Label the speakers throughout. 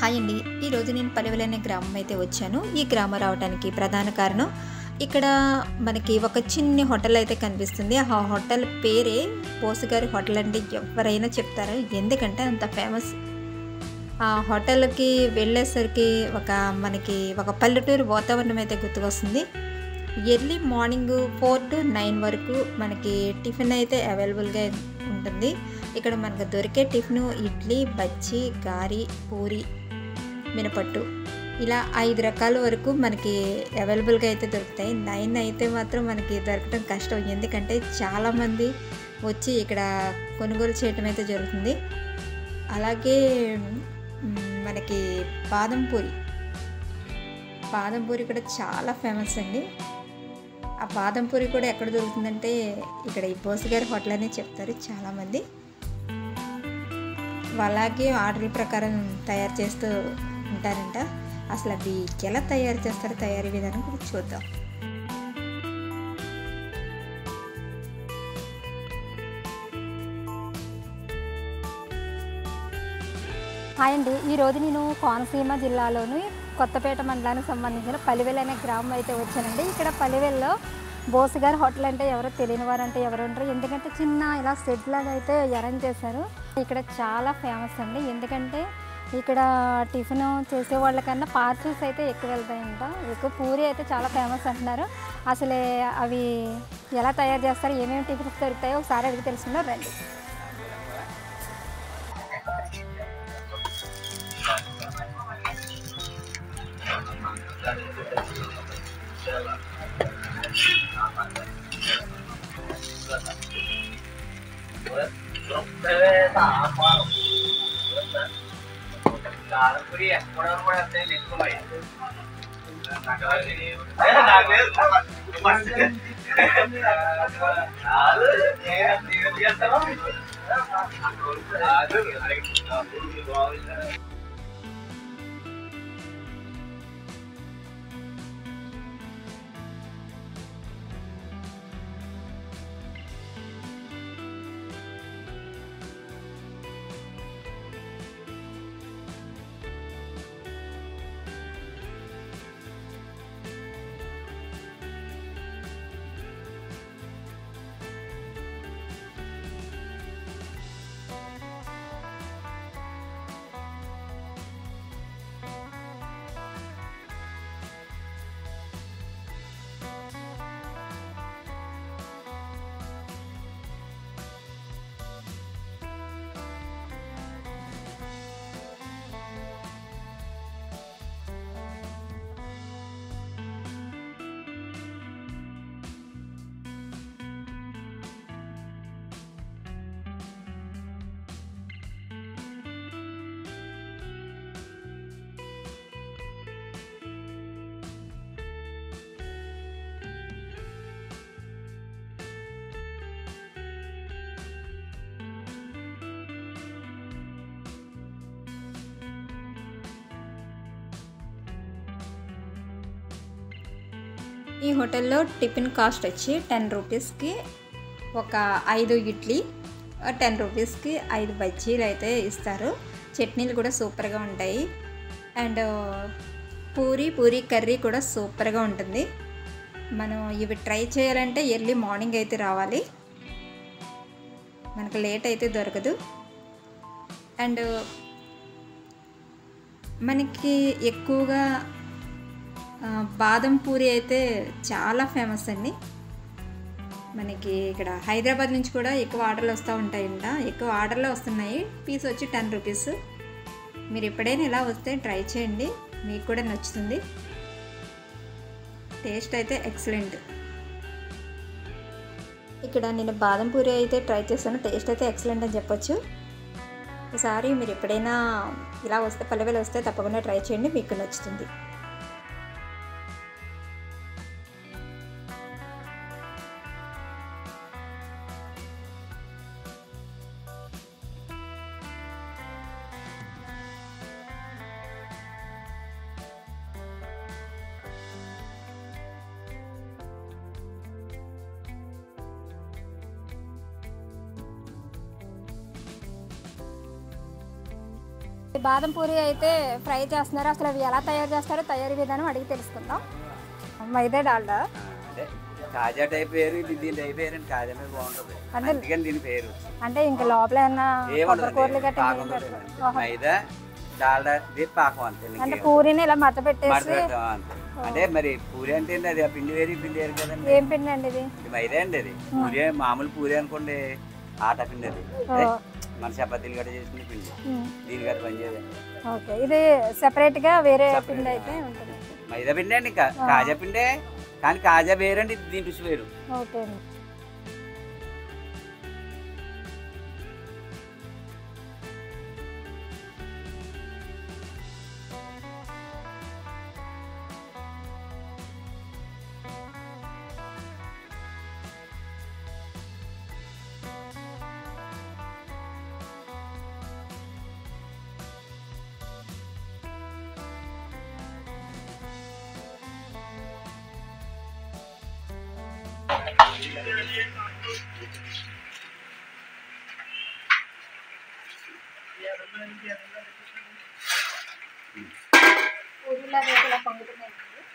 Speaker 1: Hi అండి. ఈరోజు నేను పలివెల అనే గ్రామం అయితే వచ్చాను. ఈ గ్రామం రావడానికి ప్రధాన కారణం ఇక్కడ మనకి ఒక చిన్ని హోటల్ అయితే కనిపిస్తుంది. ఆ హోటల్ పేరే బోసుగారి హోటల్ అండి. ఎవరైనా చెప్తారు, ఎందుకంటే అంత ఫేమస్. ఆ హోటల్కి వెళ్ళేసరికి మనకి ఒక పల్లెటూరు వాతావరణం అయితే గుర్తుకొస్తుంది. ఎర్లీ మార్నింగ్ 4 to 9 వరకు మనకి టిఫిన్ అయితే అవైలబుల్గా ఉంటుంది. ఇక్కడ మనకు దొరికే టిఫిన్ ఇడ్లీ, బజ్జీ, గారి, పూరి, మినపట్టు ఇలా 5 రకాల వరకు మనకి అవైలబుల్గా అయితే దొరుకుతాయి. 9 అయితే మాత్రం మనకి దొరకడం కష్టం, ఎందుకంటే చాలామంది వచ్చి ఇక్కడ కొనుగోలు చేయటం అయితే జరుగుతుంది. అలాగే మనకి బాదం పూరి కూడా చాలా ఫేమస్ అండి. ఆ బాదం పూరి కూడా ఎక్కడ దొరుకుతుందంటే ఇక్కడ ఈ బోసుగారి హోటల్ అనే చెప్తారు చాలామంది. అలాగే ఆర్డర్ ప్రకారం తయారు చేస్తూ ఉంటారంట. అసలు అది ఎలా తయారు చేస్తారో తయారీ విధానం కూడా చూద్దాం.
Speaker 2: హాయ్ అండి. ఈరోజు నేను కోనసీమ జిల్లాలోని కొత్తపేట మండలానికి సంబంధించిన పలివెల అనే గ్రామం అయితే వచ్చానండి. ఇక్కడ పలివెల్లో బోసుగారి హోటల్ అంటే ఎవరో తెలియని వారంటే ఎవరు ఉంటారు, ఎందుకంటే చిన్న ఇలా సెట్ లాగా అయితే అరేంజ్ చేశారు. ఇక్కడ చాలా ఫేమస్ అండి, ఎందుకంటే ఇక్కడ టిఫిన్ చేసే వాళ్ళకన్నా పార్సల్స్ అయితే ఎక్కువ వెళ్తాయంట. ఎక్కువ పూరి అయితే చాలా ఫేమస్ అంటున్నారు. అసలు అవి ఎలా తయారు చేస్తారు, ఏమేమి టిఫిన్స్ దొరుకుతాయో ఒకసారి అడిగి తెలుసుకుందాం రండి.
Speaker 1: ఈ హోటల్లో టిఫిన్ కాస్ట్ వచ్చి 10 రూపీస్కి ఒక 5 ఇడ్లీ, 10 రూపీస్కి 5 బజ్జీలు అయితే ఇస్తారు. చట్నీలు కూడా సూపర్గా ఉంటాయి. అండ్ పూరి కర్రీ కూడా సూపర్గా ఉంటుంది. మనం ఇవి ట్రై చేయాలంటే ఎర్లీ మార్నింగ్ అయితే రావాలి, మనకు లేట్ అయితే దొరకదు. అండ్ మనకి ఎక్కువగా బాదం పూరి అయితే చాలా ఫేమస్ అండి. మనకి ఇక్కడ హైదరాబాద్ నుంచి కూడా ఎక్కువ ఆర్డర్లు వస్తూ ఉంటాయంట. ఎక్కువ ఆర్డర్లు వస్తున్నాయి. పీస్ వచ్చి 10 రూపీస్. మీరు ఎప్పుడైనా ఇలా వస్తే ట్రై చేయండి, మీకు కూడా నచ్చుతుంది. టేస్ట్ అయితే ఎక్సలెంట్. ఇక్కడ నేను బాదం పూరి అయితే ట్రై చేస్తాను. టేస్ట్ అయితే ఎక్సలెంట్ అని చెప్పొచ్చు. ఒకసారి మీరు ఎప్పుడైనా ఇలా వస్తే పల్లెవెల వస్తే తప్పకుండా ట్రై చేయండి, మీకు నచ్చుతుంది.
Speaker 2: బాదం పూరి అయితే ఫ్రై చేస్తున్నారు. అసలు అవి ఎలా తయారు చేస్తారో తయారీ విధానం అడిగి తెలుసుకుందాం. మైదా డాల్డా
Speaker 3: అంటే కాజా టైప్ వేరు, ఇది దీని టైప్ వేరు. కాజా మీద బాగుంటుంది అందుకని దీని పేరు.
Speaker 2: అంటే ఇంకా లోపల ఏమన్నా కూరలు గట్రా
Speaker 3: మైదా డాల్డా పాకం అంతే.
Speaker 2: అంటే పూరిని ఇలా మత పెట్టేసి
Speaker 3: అంటే మరి పూరి అంటే అది ఆ పిండి వేరు పిండి వేరు కదండి.
Speaker 2: ఏం పిండి అండి ఇది?
Speaker 3: మైదా అండి. అది పూరి మామూలు పూరి అనుకోండి, ఆట పిండి. అది మన చపాతీలు గట్రా చేసుకునే పిండి. దీని గట్రా పనిచేయదు.
Speaker 2: ఓకే, ఇది సెపరేట్ గా వేరే పిండి అయితే ఉంటుంది.
Speaker 3: మైదా పిండి అండి, ఇంకా కాజా పిండే, కానీ కాజా వేరండి, దీని రుచి వేరు.
Speaker 2: ఓకే అండి. పూరీలా రేపులా పొంగుతున్నాయి.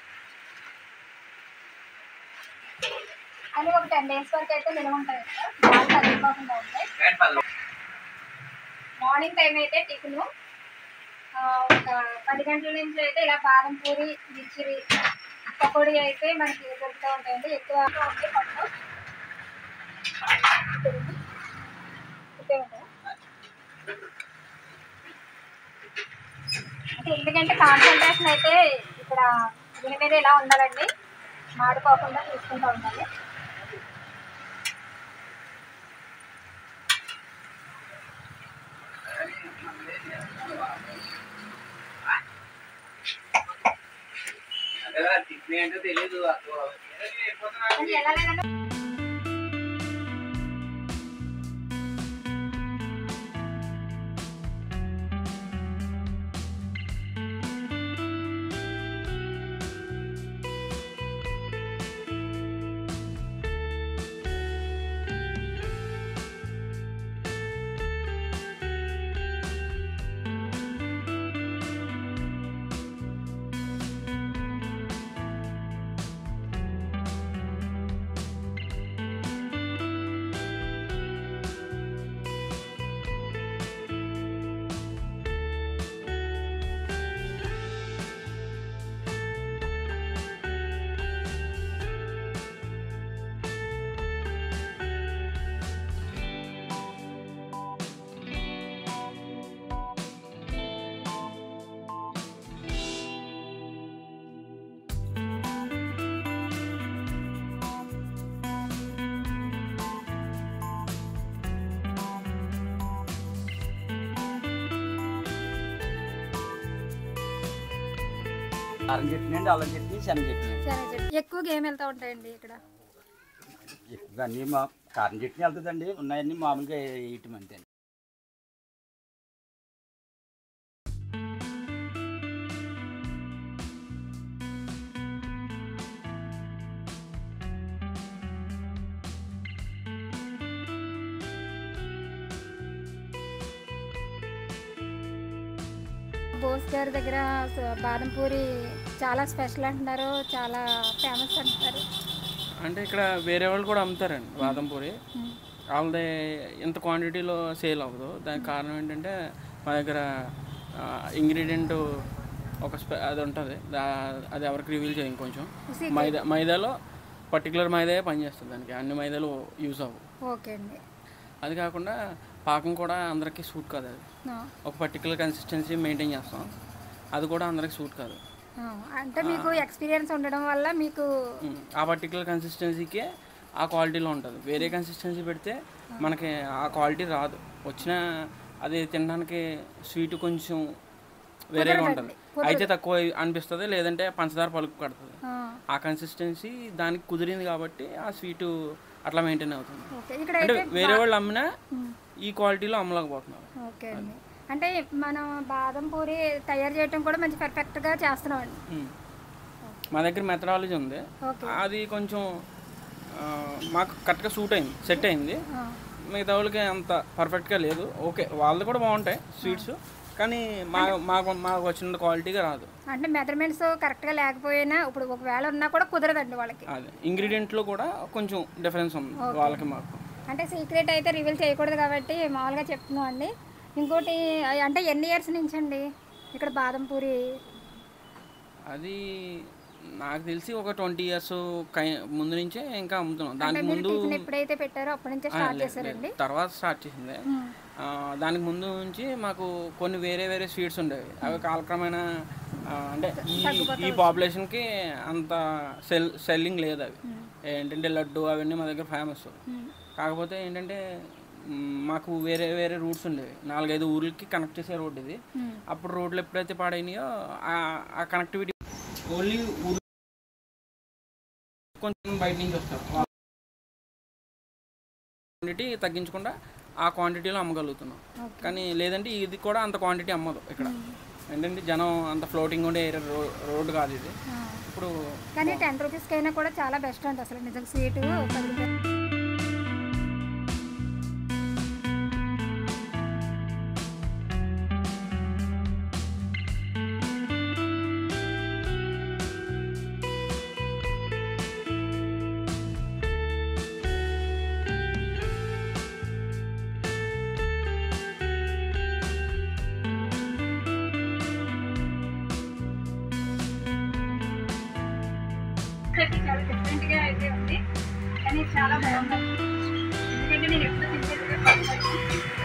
Speaker 2: అని ఒక 10 days వరకు అయితే నిల్వ ఉంటాయి కదా, బాగా తగ్గిపోకుండా ఉంటాయి. మార్నింగ్ టైం అయితే టిఫిన్ ఒక 10 గంటల నుంచి అయితే ఇలా బాదం పూరి, మిర్చిరి, పకోడీ అయితే మనకి దొరుకుతూ ఉంటాయండి. ఎక్కువ ఉంటాయి పట్టు అంటే ఎందుకంటే కాన్సన్ట్రేషన్ అయితే ఇక్కడ దీని మీద ఇలా ఉండాలండి, మాడిపోకుండా చూసుకుంటూ ఉండాలి.
Speaker 3: తెలీదు
Speaker 2: ఎలా లేదంటే
Speaker 3: కారం చట్నీ అండి, అల్లం చట్నీ, శనగ చట్నీ.
Speaker 2: ఎక్కువగా ఏమి వెళ్తూ ఉంటాయండి ఇక్కడ?
Speaker 3: ఎక్కువగా అన్నీ మా కారం చట్నీ వెళ్తుందండి, ఉన్నాయన్నీ మామూలుగా వేయటం అంతే.
Speaker 2: బోస్ గారి దగ్గర బాదం పూరి చాలా స్పెషల్ అంటున్నారు, చాలా ఫేమస్ అంటున్నారు.
Speaker 4: అంటే ఇక్కడ వేరే వాళ్ళు కూడా అమ్ముతారండి బాదం పూరి. వాళ్ళది ఇంత క్వాంటిటీలో సేల్ అవ్వదు. దానికి కారణం ఏంటంటే మా దగ్గర ఇంగ్రీడియంట్ ఒక అది ఉంటుంది, అది ఎవరికి రివీల్ చేయం. కొంచెం మైదాలో పర్టికులర్ మైదా పనిచేస్తుంది, దానికి అన్ని మైదాలు యూజ్ అవ్వవు.
Speaker 2: ఓకే అండి.
Speaker 4: అది కాకుండా పాకం కూడా అందరికీ సూట్ కాదు. అది ఒక పర్టికులర్ కన్సిస్టెన్సీ మెయింటైన్ చేస్తాం, అది కూడా అందరికి సూట్ కాదు.
Speaker 2: అంటే మీకు ఎక్స్పీరియన్స్ ఉండడం వల్ల మీకు
Speaker 4: ఆ పర్టికులర్ కన్సిస్టెన్సీకే ఆ క్వాలిటీలో ఉంటుంది. వేరే కన్సిస్టెన్సీ పెడితే మనకి ఆ క్వాలిటీ రాదు. వచ్చిన అది తినడానికి స్వీట్ కొంచెం వేరేగా ఉంటుంది, అయితే తక్కువ అనిపిస్తుంది, లేదంటే పంచదార పలుకు కడుతుంది. ఆ కన్సిస్టెన్సీ దానికి కుదిరింది కాబట్టి ఆ స్వీటు అట్లా మెయింటైన్ అవుతుంది. అంటే వేరే వాళ్ళు అమ్మినా ఈ క్వాలిటీలో అమ్మలేకపోతున్నారు.
Speaker 2: ఓకే అండి. అంటే మనం బాదం పూరి తయారు చేయడం కూడా మంచి పర్ఫెక్ట్గా చేస్తున్నాం అండి.
Speaker 4: మా దగ్గర మెథడాలజీ ఉంది, అది కొంచెం మాకు కరెక్ట్గా సూట్ అయింది, సెట్ అయింది. మిగతా వాళ్ళకి అంత పర్ఫెక్ట్గా లేదు. ఓకే, వాళ్ళది కూడా బాగుంటాయి స్వీట్స్, కానీ మాకు వచ్చిన క్వాలిటీగా రాదు.
Speaker 2: అంటే మెజర్మెంట్స్ కరెక్ట్గా లేకపోయినా ఇప్పుడు ఒకవేళ ఉన్నా కూడా కుదరదండి వాళ్ళకి.
Speaker 4: అదే ఇంగ్రీడియంట్లో కూడా కొంచెం డిఫరెన్స్ ఉంది వాళ్ళకి మాకు.
Speaker 2: అంటే సీక్రెట్ అయితే రివీల్ చేయకూడదు కాబట్టి మామూలుగా చెప్తున్నాం అండి. ఇంకోటి అంటే ఎన్ని ఇయర్స్ నుంచి అండి ఇక్కడ బాదం పూరి?
Speaker 4: అది నాకు తెలిసి ఒక 20 years ముందు నుంచే ఇంకా అమ్ముతున్నాం. దానికి ముందు
Speaker 2: ఎప్పుడైతే పెట్టారో అప్పటి నుంచే స్టార్ట్ చేశారండి?
Speaker 4: తర్వాత స్టార్ట్ చేసింది. దానికి ముందు నుంచి మాకు కొన్ని వేరే స్వీట్స్ ఉండేవి. అవి కాలక్రమేణా అంటే ఈ పాపులేషన్కి అంత సెల్లింగ్ లేదు. అవి ఏంటంటే లడ్డు అవన్నీ మా దగ్గర ఫేమస్. కాకపోతే ఏంటంటే మాకు వేరే రూట్స్ ఉండేవి. 4-5 ఊర్లకి కనెక్ట్ చేసే రోడ్ ఇది. అప్పుడు రోడ్లు ఎప్పుడైతే పాడైనాయో ఆ కనెక్టివిటీ ఓన్లీ ఊరు కొంచెం బయట నుంచి వస్తారు. క్వాంటిటీ తగ్గించకుండా ఆ క్వాంటిటీలో అమ్మగలుగుతున్నాం. కానీ లేదంటే ఇది కూడా అంత క్వాంటిటీ అమ్మదు ఇక్కడ. ఏంటంటే జనం అంత ఫ్లోటింగ్ ఉండే రోడ్డు కాదు ఇది. ఇప్పుడు
Speaker 2: కానీ 10 రూపీస్కి అయినా కూడా చాలా బెస్ట్ అండి అసలు నిజంగా స్వీట్. చాలా డిఫరెంట్గా అయితే ఉంది కానీ చాలా బాగుంది. ఎందుకంటే నేను ఎప్పుడు తినేది